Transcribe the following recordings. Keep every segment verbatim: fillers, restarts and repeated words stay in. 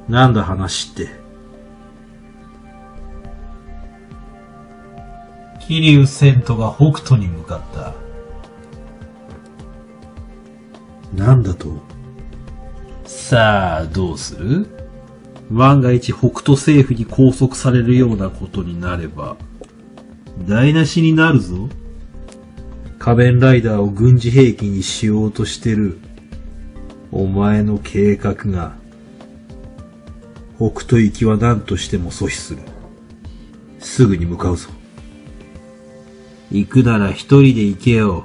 なんだ話って。 桐生千斗が北斗に向かった。 なんだと？ さあ、どうする？ 万が一北斗政府に拘束されるようなことになれば、台無しになるぞ。仮面ライダーを軍事兵器にしようとしてる、お前の計画が、北斗行きは何としても阻止する。すぐに向かうぞ。行くなら一人で行けよ。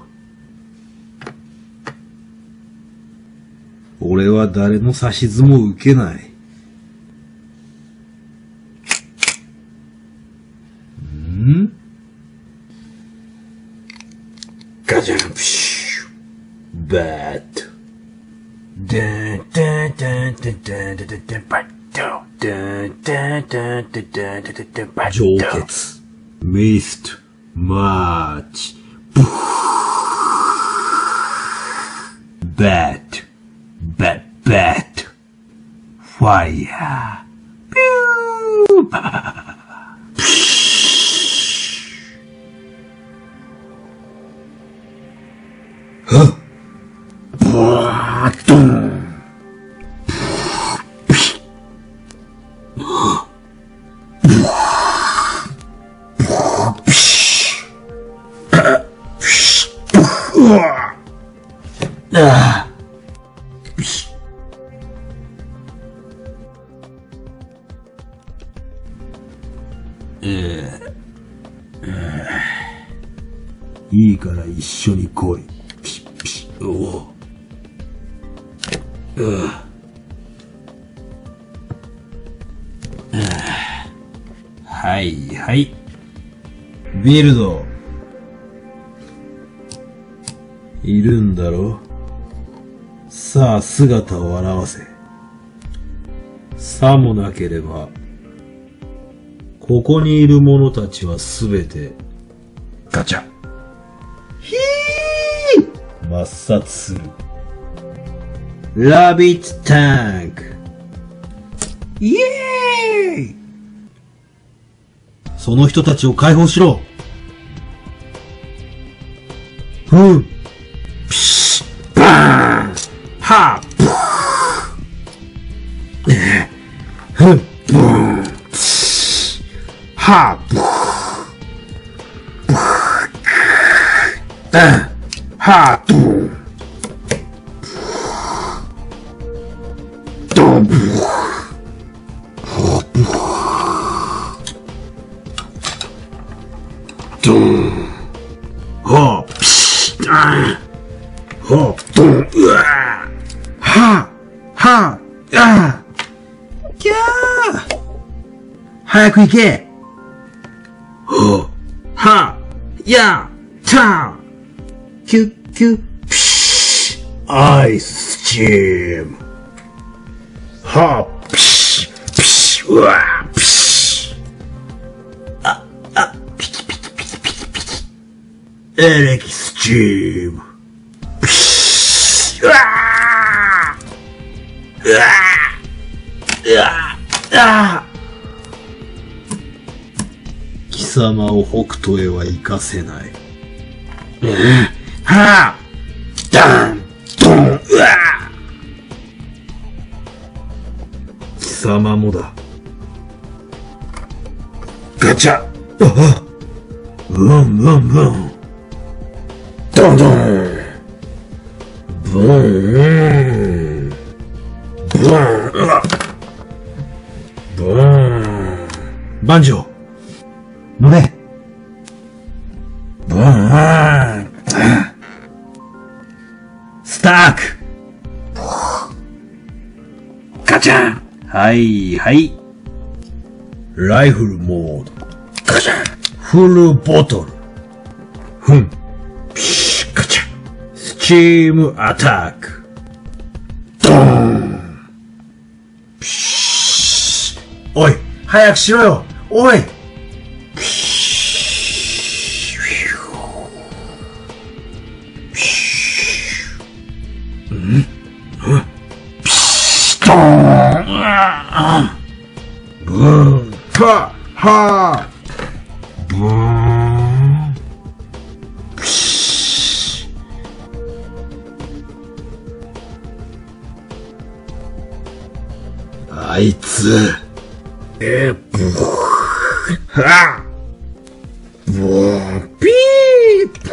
俺は誰の指図も受けない。ん？ガジャンプシューバーッとダンダンダンダンダンダンダンダンバッドダンダンダンダンダンダンダンダンバッド上血ミストマーチブーバッドバッバッドファイヤーピューバーブワードンああいいから一緒に来い。ピシッピシッ。おう。うあ。はいはい。ビルド。いるんだろ？さあ姿を現せ。さもなければ、ここにいる者たちはすべて、ガチャ。ひー！抹殺する。ラビットタンク。イエーイ！その人たちを解放しろ。ふん。ピシッ、バーン！はぁ！ふん、ブーン！はぁ！はぁ！ブーン！ドン！ドン！はぁ！ピシッ！はぁ！ドン！うわぁ！はぁ！はぁ！あぁ！キャー！早く行け！はぁ！はぁ！やー！たー！キュッキュッピシッ！アイススチーム！はぁ！ピシッ！ピシッ！うわぁ！ピシッ！あ、あ、ピキピキピキピキピキ！エレキスチーム！ピシッ！うわぁ！うわぁ！うわぁ！あぁ！貴様を北斗へは行かせない。うん、はぁ！ダン！ドン！うわぁ！貴様もだ。ガチャ！ああ！ブンブンブン！ドンドン！ブン！ブン！うわ！ブン！バンジョー！乗れ！ブーン！スターク！ガチャン！はいはい。ライフルモード。ガチャン！フルボトル。ふん。ピシッガチャン！スチームアタック。ドーン！ピシッ！おい！早くしろよ！おい！ん？ピシッ！ドーン！うわあブーン、ははブーン、プシッ。あいつ、えー、ブー、はブーン、ピー、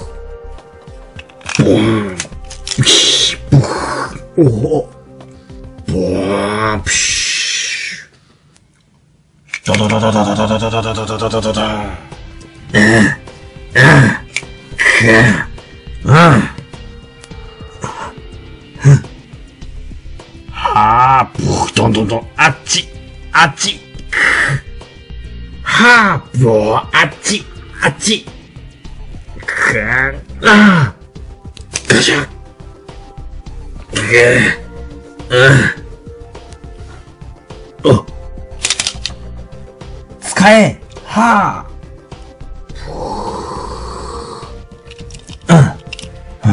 ブーン、プシッ、ブーン、おお、ブーン、プシッ。ドドドドドドドドドドドドドドドド。うん、うん、うん、うん。はあ、ブー、どんどんどん、あっち、あっち。はあ、ブー、あっち、あっち。くー、ああ、ガシャン。くー、うん。お。使え。はあ。うん。うん。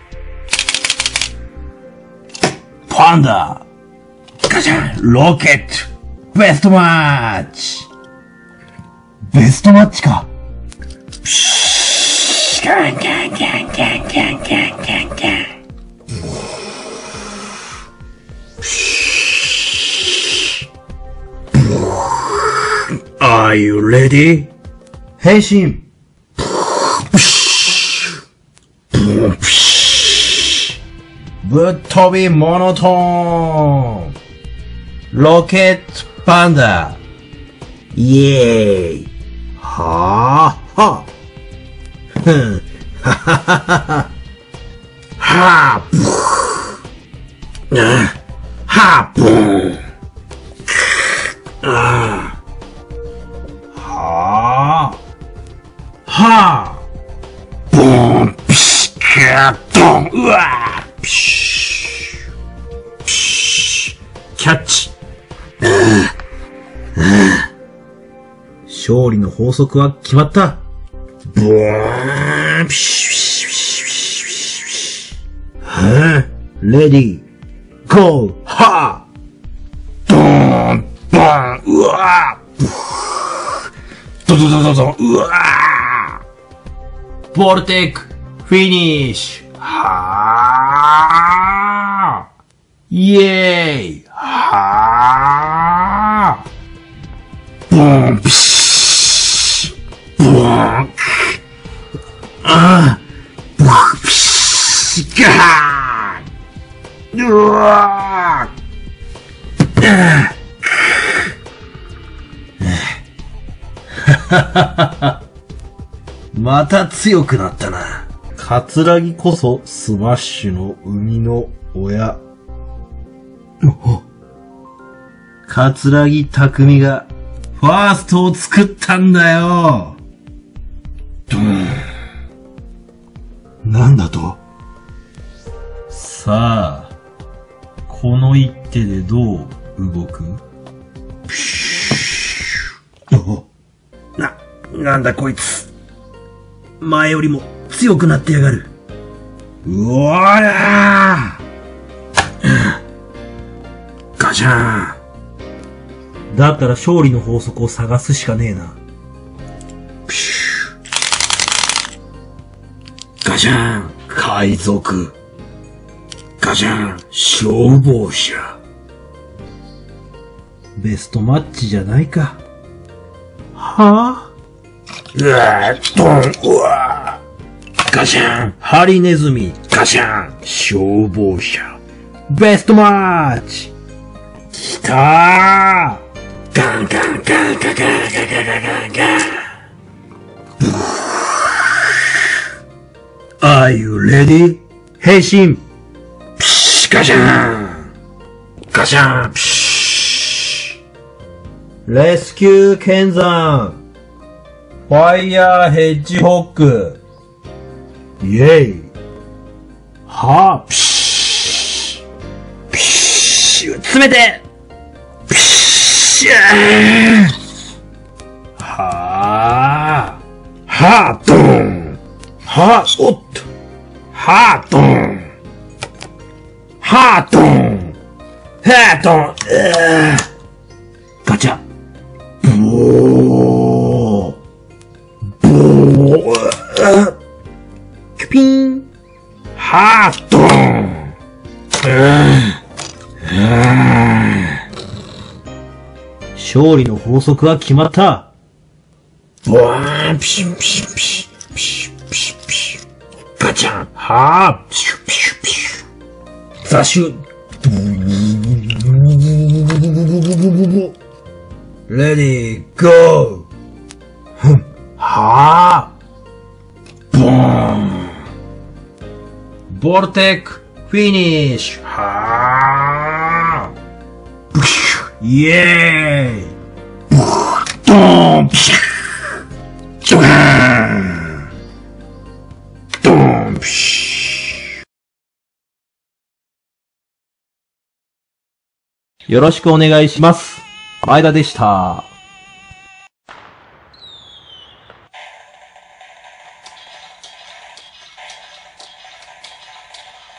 パンダ。ガシャン。ロケット。ベストマッチ。ベストマッチか。プシュー。カンカンカンカンカンカンカンカン。Are you ready? 変身。ぶっ飛びモノトーン。ロケットパンダ。イエーイ。はあはあ。ふん。はははは。はあ、ブー。はあ、ブー。ああ。はあ。はあ。ボーン、ピシッ、キャッドン、うわー、ピシッ、ピシッ、キャッチ。勝利の法則は決まった。ボーン、ピシッ、ピシッ、ピシッ、ピシッ、ピシッ。はぁ、レディー、ゴー、はぁ、ドーン、ボーン、うわー、ドドドドド、うわー！ボルテック、フィニッシュ！はー！イェーイ！はー！ボーン、ピシッ！ボーン！あー！ボーン、ピシッ！ガー！うわー！また強くなったな。カツラギこそスマッシュの生みの親。カツラギ匠がファーストを作ったんだよ。ドン。なんだと？さあ、この一手でどう動く？プシュー。おな、なんだこいつ。前よりも強くなってやがる。うわーらーガシャーン。だったら勝利の法則を探すしかねえな。プシュー。ガシャーン。海賊。ガシャーン。消防車。ベストマッチじゃないか。はぁ、うわー、ドン、うわー。ガシャン。ハリネズミ。ガシャン。消防車。ベストマッチ。きたー。ガンガンガンガンガンガンガンガンガン。Are you ready? 変身。ピシッ、ガシャン。ガシャン、ピシッ。レスキュー剣山。ファイヤーヘッジホック。イェイ。はぁ、ピシッ。ピシッ。詰めて。ピシッ。はぁ。はぁ、ドン。はぁ、おっと。はぁ、ドン。はぁ、ドン。 はぁ、ドン、うーガチャ。ボー。ボー。キュピーン。はぁ、ドン。うー勝利の法則は決まった。ボーン、ピシュピシュピシュ、ピシュピシュピシュ。ガチャン、はぁ、ピシュピシュピシュ。ザシュ。レディー、ゴー。ふん、はぁ。ボーン。ボルテック、フィニッシュ。はぁ。ブシュ。イェーイ。ブー、ドーン、ピシュ。ジョガーン。ドーン、ピシュ。 よろしくお願いします。前田でした。